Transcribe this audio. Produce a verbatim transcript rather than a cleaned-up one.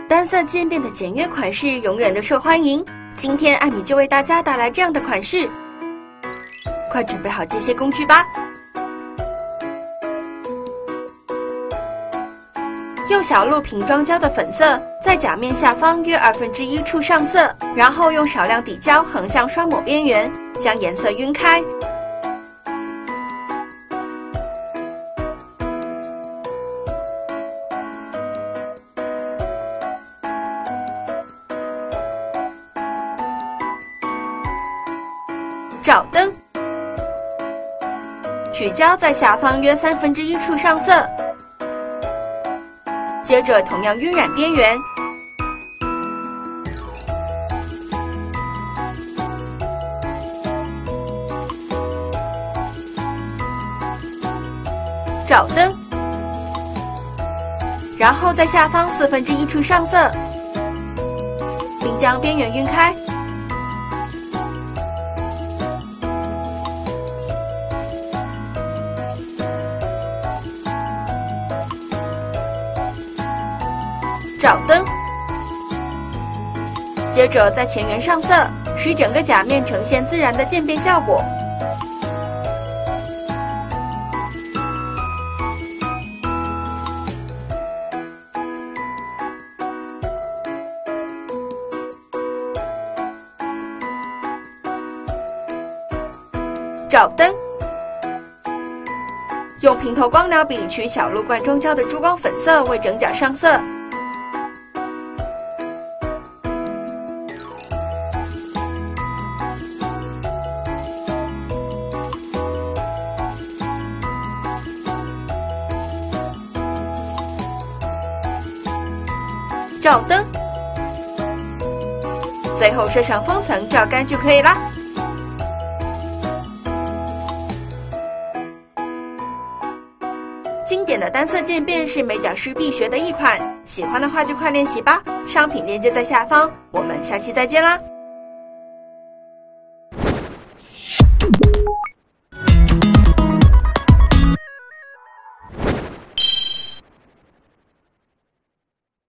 单色渐变的简约款式永远的受欢迎。今天艾米就为大家带来这样的款式，快准备好这些工具吧。用小鹿瓶装胶的粉色，在甲面下方约二分之一处上色，然后用少量底胶横向刷抹边缘，将颜色晕开。找灯，取胶在下方约三分之一处上色。接着同样晕染边缘，找灯，然后在下方四分之一处上色，并将边缘晕开。找灯，接着在前缘上色，使整个甲面呈现自然的渐变效果。找灯，用平头光疗笔取小鹿罐装胶的珠光粉色为整甲上色。照灯，最后设上封层照干就可以啦。经典的单色渐变是美甲师必学的一款，喜欢的话就快练习吧。商品链接在下方，我们下期再见啦。